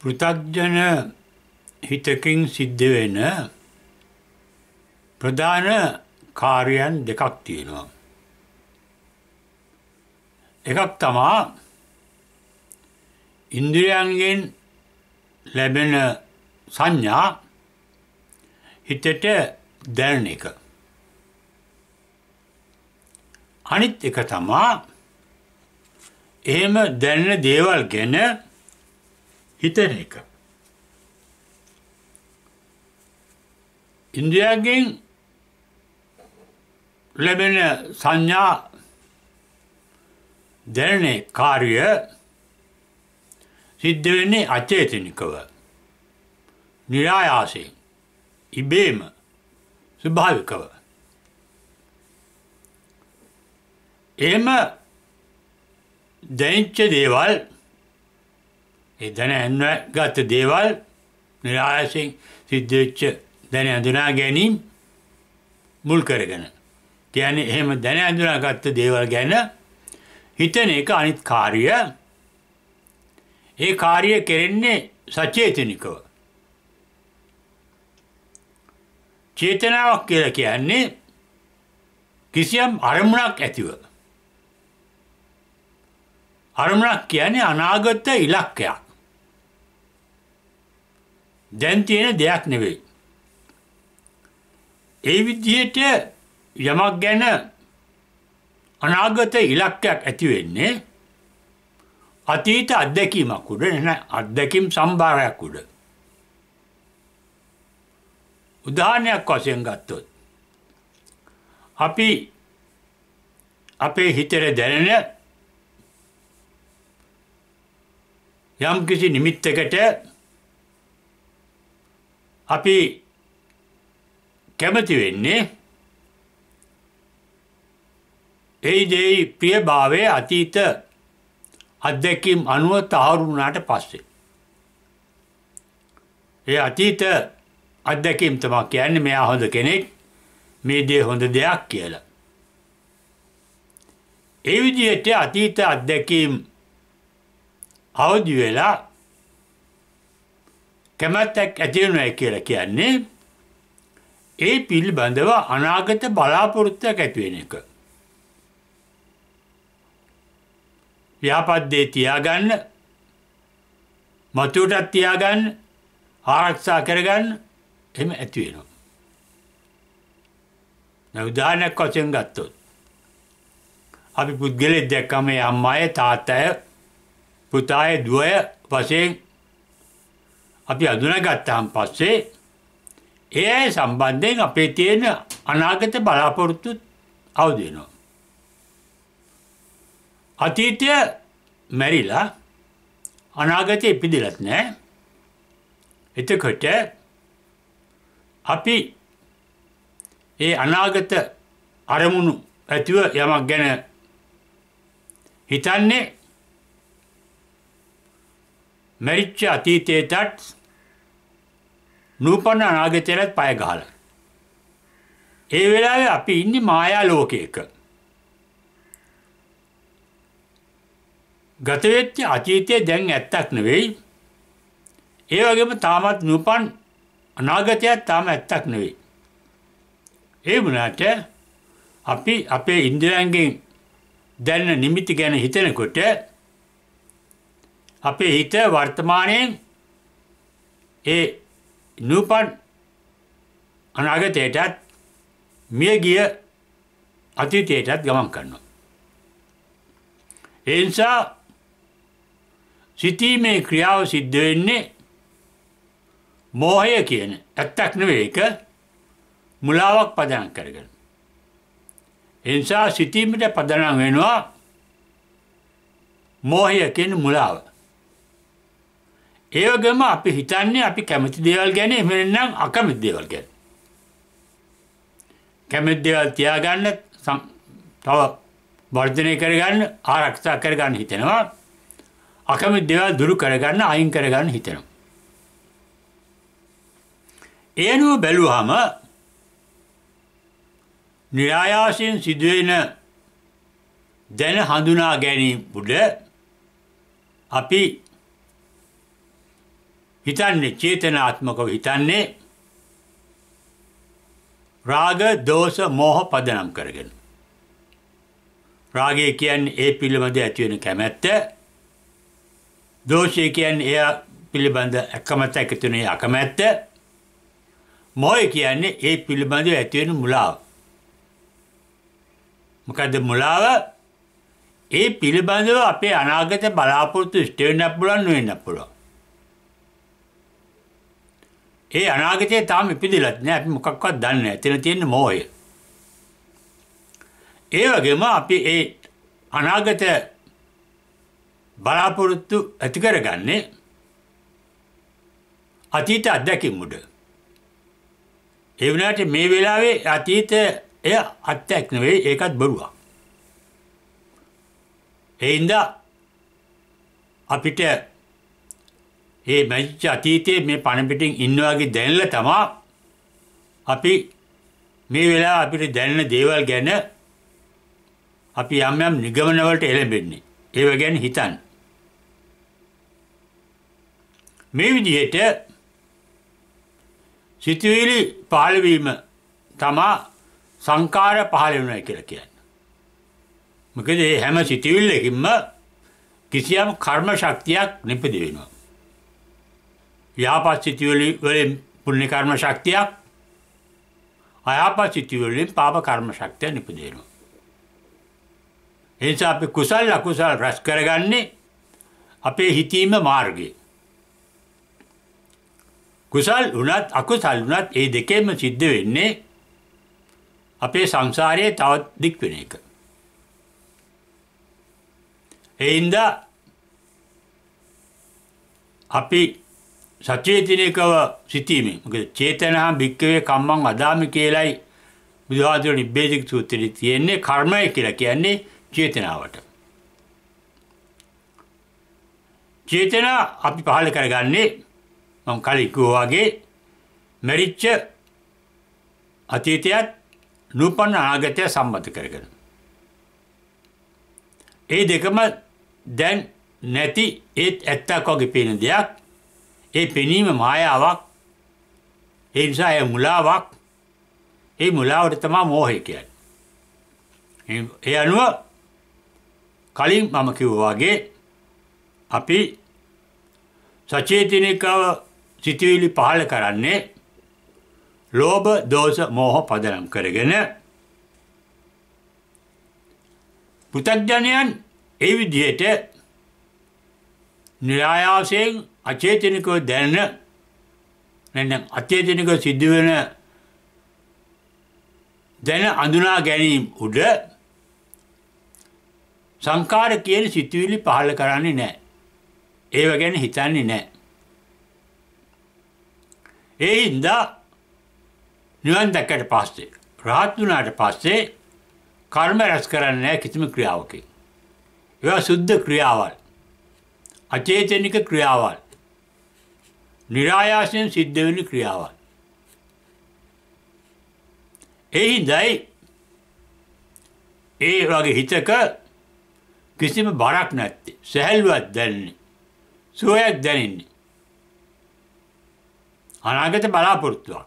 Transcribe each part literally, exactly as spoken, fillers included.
පෘථග්ජන හිතකින් සිද්ධ වෙන ප්‍රධාන කාර්යයන් දෙකක් තියෙනවා. එකක් තමා ඉන්ද්‍රියයන්ගෙන් ලැබෙන සංඥා හිතට දැනෙන එක. අනිත් එක තමා එහෙම දැනෙන දේවල් ගැන හිතන එක. ඉන්ද්‍රියයන්ගෙන් ලැබෙන සංඥා දැනෙන කාර්ය සිද්ධ වෙන්නේ අචේතනිකව, නිරායාසයෙන්, ඉබේම, ස්වභාවිකව. එහෙම දැනෙච්ච දේවල්, ඒ දැනගත් දේවල් නිරායාසයෙන් සිද්ධ වෙච්ච දැන හඳුනා ගැනීම මුල් කරගෙන, කියන්නේ එහෙම දැන හඳුනාගත්ත දේවල් ගැන හිතන එක අනිත් කාර්ය. ඒ කාර්ය කෙරෙන්නේ සචේතනිකව. චේතනාවක් කියලා කියන්නේ කිසියම් අරමුණක් ඇතිව. අරමුණක් කියන්නේ අනාගත ඉලක්කයක්. දැන් තියෙන දෙයක් නෙවෙයි. ඒ විදිහට යමක් ගැන අනාගත ඉලක්කයක් ඇති වෙන්නේ අතීත අත්දැකීමක් උඩ, නැත්නම් අත්දැකීම් සම්භාරයක් උඩ. උදාහරණයක් වශයෙන් ගත්තොත් අපි අපේ හිතේ දැනෙන යම් කිසි නිමිත්තකට අපි කැමති වෙන්නේ ඒ දේ ප්‍රියභාවයේ අතීත අත්දැකීම් අනුව තහවුරු වුණාට පස්සේ. ඒ අතීත අත්දැකීම් තමයි කියන්නේ මෙයා හොඳ කෙනෙක්, මේ දේ හොඳ දෙයක් කියලා. ඒ විදිහට අතීත අත්දැකීම් අවදි වෙලා කැමැත්තක් ඇති වෙනවා කියලා කියන්නේ ඒ පිළිබඳව අනාගත බලාපොරොත්තුවක් ඇති වෙන එක. ව්‍යාපත් දේ තියාගන්න, මතුවටත් තියාගන්න, ආරක්ෂා කරගන්න, එහෙම ඇති වෙනවා. දැන් උදාහරණයක් වශයෙන් ගත්තොත් අපි පුද්ගලයෙක් දැක්කම ඒ අම්මාය, තාත්තය, පුතාය, දුවය වශයෙන් අපි අඳුනගත්තාන් පස්සේ ඒ අය සම්බන්ධයෙන් අපේ තියෙන අනාගත බලාපොරොත්තු අවදි වෙනවා. අතීතය මැරිලා අනාගතය ඉපදිලත් නැහැ. එතකොට අපි ඒ අනාගත අරමුණු ඇතිව යමක් ගැන හිතන්නේ මැරිච්ච අතීතයටත් නූපන්න අනාගතයටත් පය ගහලා. ඒ වෙලාවේ අපි ඉන්නේ මායා ලෝකයක. ගත වෙච්ච අතීතය දැන් ඇත්තක් නෙවෙයි. ඒ වගේම තාමත් නූපන් අනාගතයක් තාම ඇත්තක් නෙවෙයි. ඒ වුණාට අපි අපේ ඉන්ද්‍රයන්ගෙන් දැනෙන නිමිති ගැන හිතනකොට අපේ හිත වර්තමානයෙන් ඒ නූපන් අනාගතයටත් මිය ගිය අතීතයටත් ගමන් කරනවා. ඒ නිසා සිතීමේ ක්‍රියාව සිද්ධ වෙන්නේ මෝහය කියන ඇත්තක් නෙවෙයි, ඒක මුලාවක් පදනම් කරගෙන. ඒ නිසා සිතීමට පදනම් වෙනවා මෝහය කියන මුලාව. ඒ වගේම අපි හිතන්නේ අපි කැමති දේවල් ගැන, එහෙම නැත්නම් අකමැති දේවල් ගැන. කැමති දේවල් තියාගන්න, තව වර්ධනය කරගන්න, ආරක්ෂා කරගන්න හිතනවා. අකමැති දේවල් දුරු කරගන්න, අයින් කරගන්න හිතනවා. ඒ අනුව බැලුවහම නිරායාසයෙන් සිදුවෙන දැන හඳුනා ගැනීම උඩ අපි හිතන්නේ චේතනාත්මකව හිතන්නේ රාග දෝෂ මෝහ පදනම් කරගෙන. රාගය කියන්නේ ඒ පිළිබඳ ඇති වෙන කැමැත්ත. දෝෂය කියන්නේ එය පිළිබඳ අකමැත්ත එකතු වෙන අකමැත්ත. මෝහය කියන්නේ ඒ පිළිබඳ ඇති වෙන මුලාව. මොකද මුලාව? ඒ පිළිබඳව අපේ අනාගත බලාපොරොත්තු ඉෂ්ට වෙන්න පුළුවන් නොවෙන්න පුළුවන්. ඒ අනාගතයේ තාම ඉපදිලත් නෑ. අපි මොකක්වත් දන්නේ නෑ. එතන තියෙන මෝහය. ඒ වගේම අපි ඒ අනාගත බලාපොරොත්තු ඇති කරගන්නේ අතීත අත්දැකීම් උඩ. ඒ වුණාට මේ වෙලාවේ අතීතය එය අත්දැක් නෙවෙයි, ඒකත් බොරුවක්. ඒ හින්දා අපිට ඒ මැජිච්ච අතීතයේ මේ පණ පිටින් ඉන්නවා වගේ දැනලා තමයි අපි මේ වෙලාව අපිට දැනෙන දේවල් ගැන අපි යම් යම් නිගමන වලට එළඹෙන්නේ. ඒව ගැන හිතන්න. මේ විදිහට සිතුවිලි පහළ වීම තමයි සංකාර පහළ වෙනවා කියලා කියන්නේ. මොකද මේ හැම සිතුවිල්ලකින්ම කිසියම් කර්ම ශක්තියක් නිපද වෙනවා. යහපත් සිතුවිලි වලින් පුණ්‍ය කර්ම ශක්තියක්, අයහපත් සිතුවිලි වලින් පාප කර්ම ශක්තිය නිපද වෙනවා. ඒ නිසා අපි කුසල අකුසල රැස් කරගන්නේ අපේ හිතීම මාර්ගයේ. කුසල් උනත් අකුසල් උනත් ඒ දෙකේම සිද්ධ වෙන්නේ අපේ සංසාරයේ තවත් දික් වෙන එක. ඒ හින්දා අපි සචේතනිකව සිටීමෙන්, මොකද චේතනා භික්කවේ කම්මං වදාමි කියලයි බුදුහාමුදුරුවෝ නිබ්බේධික සූත්‍රයේ තියෙන්නේ. කර්මය කියලා කියන්නේ චේතනාවට. චේතනා අපි පහළ කරගන්නේ මම කලින් කිව්වා වගේ මරිච්ච අතීතයත් නූපන්න අනාගතය සම්බන්ධ කරගෙන. ඒ දෙකම දැන් නැති ඒත් ඇත්තක් වගේ පේන දෙයක්. ඒ පෙනීම මායාවක්. ඒ නිසා ඒ මුලාවක්. ඒ මුලාවට තමයි මෝහය කියන්නේ. ඒ අනුව කලින් මම කිව්වා වගේ අපි සචේතනිකව සිතුවිලි පහළ කරන්නේ ලෝභ දෝෂ මෝහ පදනම් කරගෙන. පුතග්ජනයන් ඒ විදිහට නිරායාසයෙන් අචේතනිකව දැනෙන නැත්නම් අචේතනිකව සිදුවෙන දැන අඳුනා ගැනීම උඩ සංකාර කියන සිතුවිලි පහළ කරන්නේ නැහැ. ඒව ගැන හිතන්නේ නැහැ. ඒ හින්දා නිවන් දැක්කට පස්සේ, රහත් වුණාට පස්සේ කර්ම රැස් කරන්නේ නැහැ කිසිම ක්‍රියාවකින්. ඒවා සුද්ධ ක්‍රියාවල්, අචේතනික ක්‍රියාවල්, නිරායාසයෙන් සිද්ධ වෙන ක්‍රියාවල්. ඒ හින්දායි ඒ වගේ හිතක කිසිම බරක් නැත්තේ, සැහැල්ලුවක් දැනෙන්නේ, සුවයක් දැනෙන්නේ. අනාගත බලාපොරොත්තුවක්.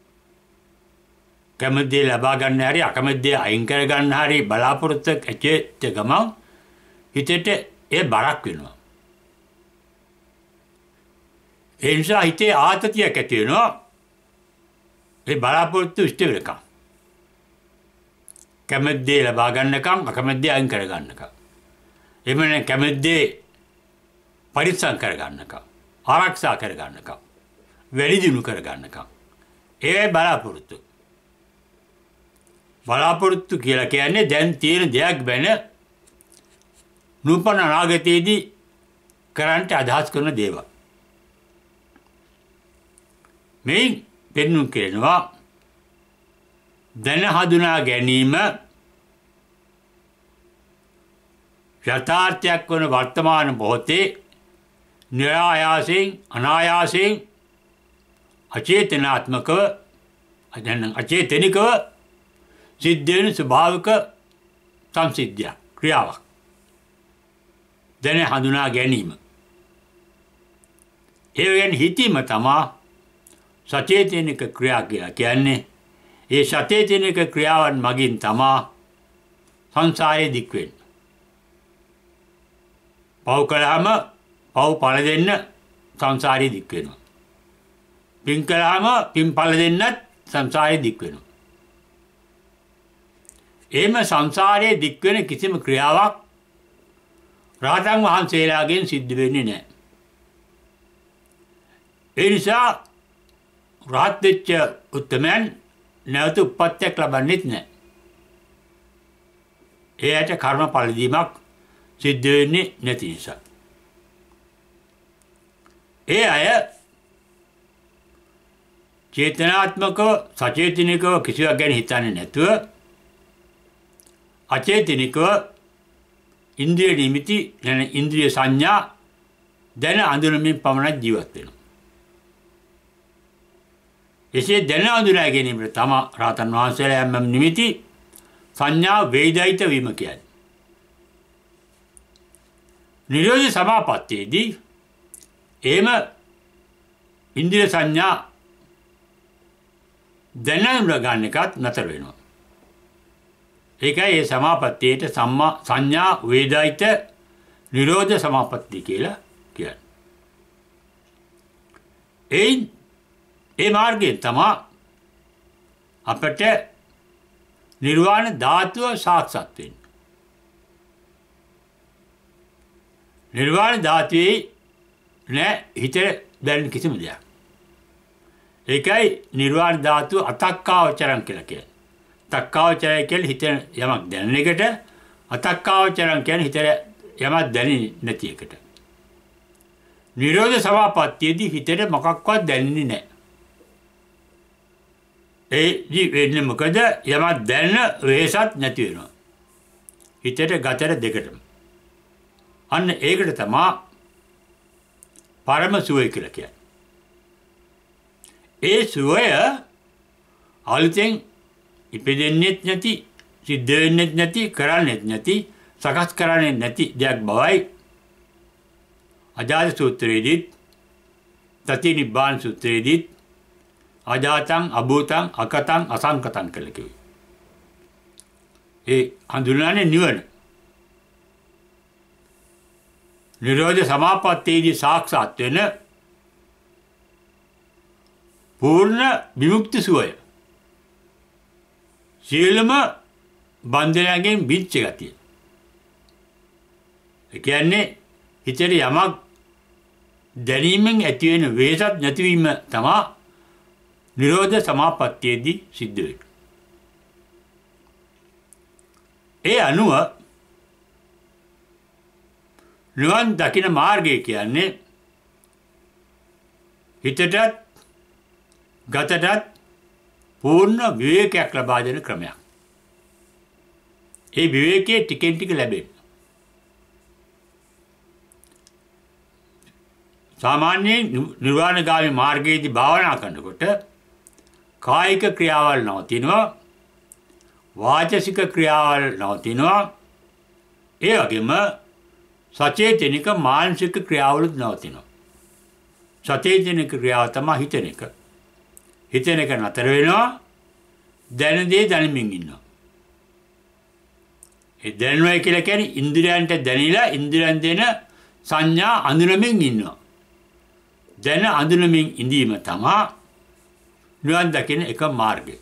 කැමති දේ ලබා ගන්න හැරි අකමැති දේ අයින් කර ගන්න හැරි බලාපොරොත්තුවක් ඇතිවෙච්ච ගමන් හිතට ඒ බරක් වෙනවා. ඒ නිසා හිතේ ආතතියක් ඇති වෙනවා. ඒ බලාපොරොත්තු ඉෂ්ට වෙනකම්. කැමති දේ ලබා ගන්නකම් අකමැති දේ අයින් කර ගන්නකම්. එහෙම නැත්නම් කැමති දේ පරිස්සම් කර ගන්නකම්, ආරක්ෂා කර ගන්නකම්, වැඩි දියුණු කර ගන්නකම්. ඒ බලාපොරොත්තු. බලාපොරොත්තු කියලා කියන්නේ දැන් තියෙන දෙයක් ගැන නූපන් අනාගතයේදී කරන්නට අදහස් කරන දේවල්. මේ පෙන්වුම් කරනවා දැන හඳුනා ගැනීම යථාර්ථයක් වන වර්තමාන මොහොතේ නිරායාසයෙන් අනායාසයෙන් අචේතනාත්මකව අචේතනිකව සිද්ධ වෙන ස්වභාවික සංසිද්ධියක්, ක්‍රියාවක්. දැන හඳුනා ගැනීම. ඒ කියන්නේ හිතීම තමයි සචේතනික ක්‍රියා කියලා කියන්නේ. ඒ සචේතනික ක්‍රියාවන් මගින් තමයි සංසාරේ දික් වෙන්නේ. පව් කළාම පව් ඵල දෙන්න සංසාරේ දික් වෙනවා. පින් කළාම පින් ඵල දෙන්නත් සංසාරේ දික් වෙනවා. එහෙම සංසාරයේ දික් වෙන කිසිම ක්‍රියාවක් රහතන් වහන්සේලාගෙන් සිද්ධ වෙන්නේ නැහැ. ඒ නිසා රහත් වෙච්ච උත්තමයන් නැවත උප්පත්තියක් ලබන්නේත් නැහැ. එයාට කර්ම ඵල දීමක් සිද්ධ වෙන්නේ නැති නිසා. ඒ අය චේතනාත්මකව සචේතනිකව කිසිවක් ගැන හිතන්නේ නැතුව අචේතනිකව ඉන්ද්‍රිය නිමිති නැන ඉන්ද්‍රිය සංඥා දැන අඳුනමින් පමණක් ජීවත් වෙනවා. එසේ දැන අඳුනා ගැනීමට තමයි රහතන් වහන්සේලා යම් නිමිති සංඥා වේදිත වීම කියන්නේ. නිරෝධ සමාපත්තියේදී එහෙම ඉන්ද්‍රිය සංඥා දැන අඳුනා ගන්න එකත් නතර වෙනවා. ඒකයි ඒ සමාපත්තියට සම්මා සංඥා වේදිත නිරෝධ සමාපත්තිය කියලා කියන්නේ. ඒ ඒ මාර්ගයෙන් තමයි අපට නිර්වාණ ධාතුව සාක්ෂාත් වෙන්නේ. නිර්වාණ ධාතුවේ නෑ හිතේ දැනෙන කිසිම දෙයක්. ඒකයි නිර්වාණ ධාතුව අතක්කාවචරං කියලා කියන්නේ. තක්කාවචරය කියන්නේ හිතේ යමක් දැනෙන එකට, අතක්කාවචරං කියන්නේ හිතේ යමක් දැනෙන්නේ නැති එකට. නිරෝධ සමාපත්තියේදී හිතේ මොකක්වත් දැනෙන්නේ නැහැ. ඒ වෙන්නේ මොකද? යමක් දැනෙන වෙහසක් නැති වෙනවා. හිතේ ගතර දෙකටම. අන්න ඒකට තමයි පරම සුවය කියලා කියන්නේ. ඒ සුවය අලුතෙන් ඉපදෙන්නෙත් නැති, සිද්ධ වෙන්නෙත් නැති, කරන්නෙත් නැති, සකස් කරන්නේ නැති දෙයක් බවයි අජාත සූත්‍රයේදී, තති නිබ්බාන සූත්‍රයේදී අජාතං, අභූතං, අකතං, අසංකතං කියලා කිව්වේ. ඒ හඳුනන්නේ නිවන. නිරෝධ සමාපත්තියේදී සාක්ෂාත් වෙන පූර්ණ විමුක්ති සුවය. සියලුම බන්ධනයන්ගෙන් මිච්ච ගතිය. ඒ කියන්නේ හිතේ යමක් දැනීමෙන් ඇති වෙන වේසත් නැතිවීම තමයි නිරෝධ සමාපත්තියේදී සිද්ධ වෙන්නේ. ඒ අනුව නිවන් දකින මාර්ගය කියන්නේ හිතටත් ගතටත් පූර්ණ විවේකයක් ලබා දෙන ක්‍රමයක්. ඒ විවේකයේ ටිකෙන් ටික ලැබෙන. සාමාන්‍යයෙන් නිර්වාණගාමී මාර්ගයේදී භාවනා කරනකොට කායික ක්‍රියාවල් නවතිනවා, වාචසික ක්‍රියාවල් නවතිනවා, ඒ වගේම සචේතනික මානසික ක්‍රියාවලුත් නවතිනවා. සචේතනික ක්‍රියාව තමයි හිතන එක. හිතන එක නතර වෙනවා, දැන දේ දැනමින් ඉන්නවා. ඒ දැනනවා කියලා කියන්නේ ඉන්ද්‍රියන්ට දැනিলা ඉන්ද්‍රියන් දෙන සංඥා අඳුනමින් ඉන්නවා. දැන අඳුනමින් ඉඳීම තමයි නිවන් දකින එක මාර්ගය.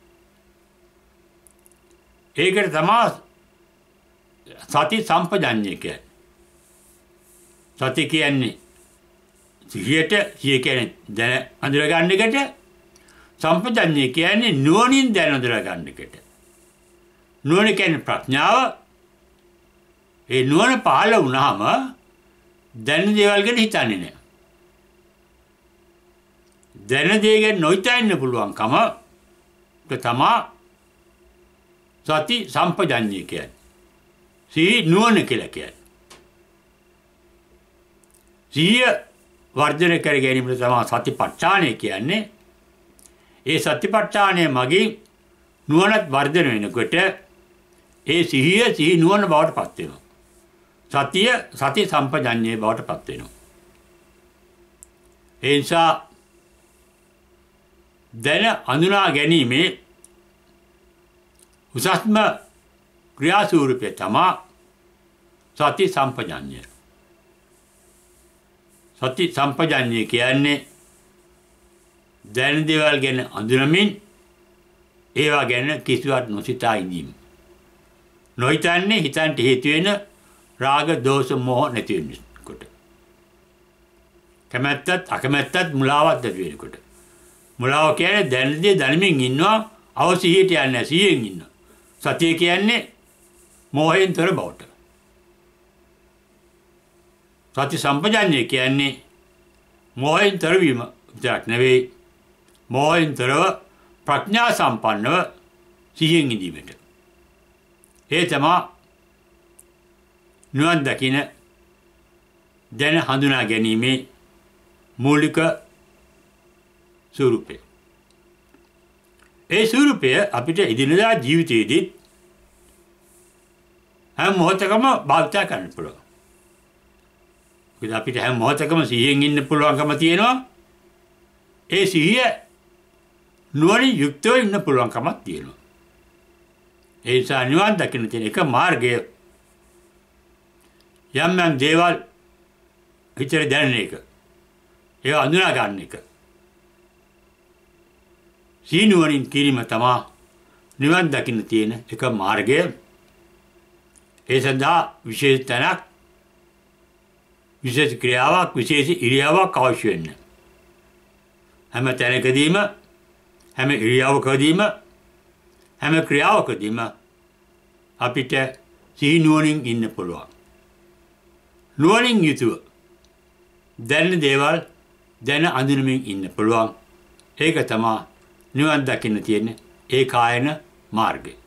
ඒකට තමයි සති සම්පජඤ්ඤය කියන්නේ. සති කියන්නේ සිහියට, සිහිය කියන්නේ දැන අඳුර ගන්න එකට, සම්පජඤ්ඤය කියන්නේ නුවණින් දැන අඳුර ගන්න එකට. නුවණ කියන්නේ ප්‍රඥාව. ඒ නුවණ පහළ වුණාම දැන දේවල් ගැන හිතන්නේ නැහැ. දැන දේ ගැන නොහිතන්න පුළුවන්කම තමයි සති සම්පජඤ්ඤය කියන්නේ. සිහි නුවණ කියලා කියන්නේ. සිහිය වර්ධනය කර ගැනීමට තමයි සතිපට්ඨානය කියන්නේ. ඒ සතිපට්ඨානය මගින් නුවණත් වර්ධනය වෙනකොට ඒ සිහිය සිහි නුවණ බවට පත් වෙනවා. සතිය සති සම්පජඤ්ඤය බවට පත් වෙනවා. ඒ නිසා දැන හඳුනා ගැනීමේ උසස්ම ක්‍රියාස්වරූපය තමයි සති සම්පජඤ්ඤය. සති සම්පජඤ්ඤය කියන්නේ දැන දේවල් ගැන හඳුනමින් ඒවා ගැන කිසිවක් නොසිතා ඉඳීම. නොහිතන්නේ හිතන්ට හේතු වෙන රාග දෝෂ මොහ නැති වෙනකොට. කැමැත්තත් අකමැත්තත් මුලාවක් නැති වෙනකොට. මුලාව කියන්නේ දැන දේ දැනමින් ඉන්නවා අවසිහියට යන්නේ සිහියෙන් ඉන්නවා. සතිය කියන්නේ මොහෙන් තොර බවට. සති සම්පජඤ්ඤය කියන්නේ මොහෙන් තොර වීම විතරක් නෙවෙයි මොහෙන් තොරව ප්‍රඥා සම්පන්නව සිහියෙන් ඉඳීමට. ඒ තමයි නිවන් දකින දැන හඳුනා ගැනීමේ මූලික ස්වරූපය. ඒ ස්වරූපය අපිට එදිනෙදා ජීවිතයේදී හැම මොහොතකම භාවිත කරන්න පුළුවන්. අපිට හැම මොහොතකම සිහියෙන් ඉන්න පුළුවන්කම තියෙනවා. ඒ සිහිය නුවණින් යුක්තව ඉන්න පුළුවන්කමක් තියෙනවා. ඒ නිසා නිවන් දකින්න තියෙන එක මාර්ගය යම් යම් දේවල් හිතේ දැනෙන එක. ඒක අඳුනා ගන්න එක. සීනුවණින් කිරීම තමයි නිවන් දකින්න තියෙන එක මාර්ගය. ඒ සඳහා විශේෂ තැනක් විශේෂ ක්‍රියාවක් විශේෂ ඉරියාවක් අවශ්‍ය වෙන්නේ. හැම තැනකදීම හැම ඉරියාවකදීම හැම ක්‍රියාවකදීම අපිට සීනුවණින් ඉන්න පුළුවන්. නුවණින් යුතුව දැනෙන දේවල් දැන අඳුනමින් ඉන්න පුළුවන්. ඒක තමයි නිවන් දකින්න තියෙන ඒකායන මාර්ගය.